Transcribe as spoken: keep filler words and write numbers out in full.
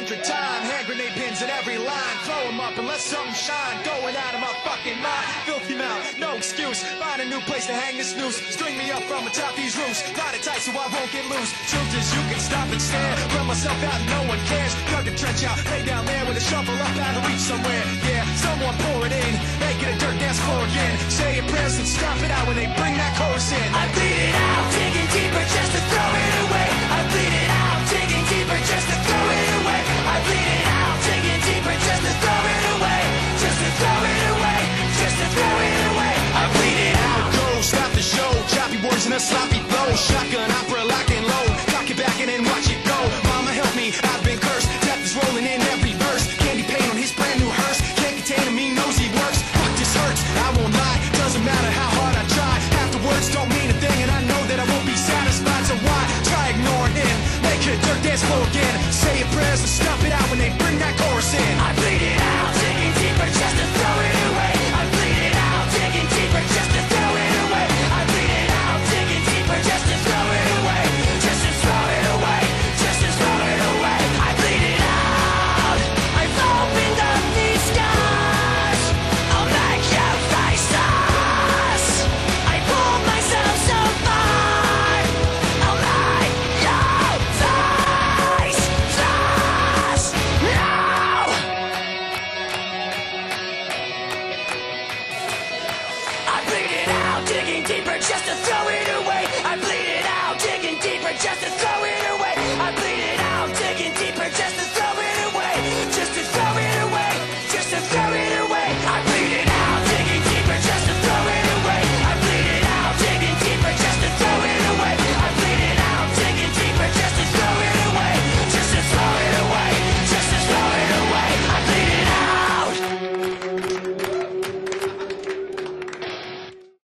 electric time. Hand grenade pins in every line. Throw them up and let something shine. Going out of my fucking mind. Filthy mouth, no excuse. Find a new place to hang this noose. String me up from atop these roofs. Ride it tight so I won't get loose. Truth is you can stop and stare. Run myself out and no one cares. Dug a trench out, lay down there with a shovel up out of reach somewhere. Yeah, someone pour it in. Make it a dirt dance floor again. Say your prayers and stop it out when they bring that chorus in. I bleed it out, digging deeper just to throw it away. I bleed it out, digging deeper just to throw it away. I bleed it out, digging deeper just to throw it away. Just to throw it away, just to throw it away. I bleed it out. Go, stop the show. Choppy words in a sloppy flow. Shotgun opera lock and load. Cock it back and then watch it go. Mama help me, I've been cursed. Death is rolling in every verse. Candy paint on his brand new hearse. Can't contain him, he knows he works. Fuck, this hurts, I won't lie. Doesn't matter how hard I try. Half the words don't mean a thing, and I know that I won't be satisfied. So why try ignoring him? Make it a dirt dance floor again. Say your prayers and stop it out when they bring that chorus in. I bleed it out, digging deeper just to throw it away. I bleed it out, digging deeper just to throw it away. I bleed it out, digging deeper just to throw it away. Just to throw it away, just to throw it away. I bleed it out. I've opened up these scars. I'll make you face us. I pulled myself so far. I'll make you face us. No! I bleed it out, digging deeper just to throw it away.